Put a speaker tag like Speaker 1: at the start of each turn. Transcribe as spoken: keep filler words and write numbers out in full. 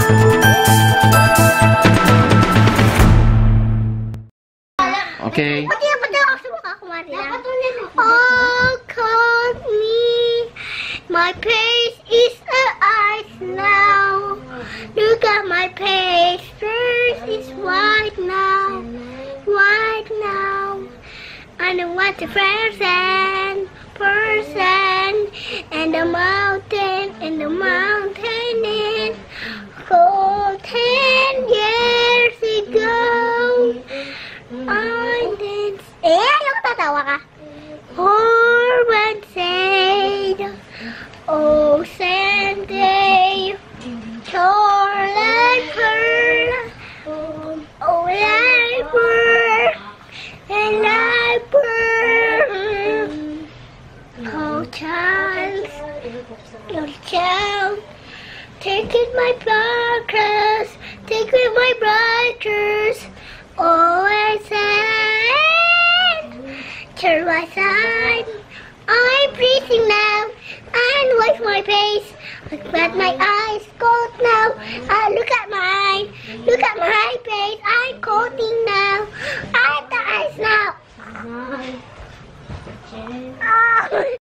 Speaker 1: Okay.
Speaker 2: Oh, call me. My face is a ice now. Look at my face. First it's white now. White now. I don't want a person. Person. And the mountain. And the mountain is cold. Ten years ago. I did. Eh, ayoko tatawa ka. Horman said, oh, Sunday, your like pearl, oh, like pearl, and like pearl. Oh, child, your child, take it my blockers, take it my brighters. Oh, I said, turn my side. I'm freezing now, and wash my face. Look at my eyes, cold now. Uh, look at my, look at my face. I'm coating now. I'm the ice now.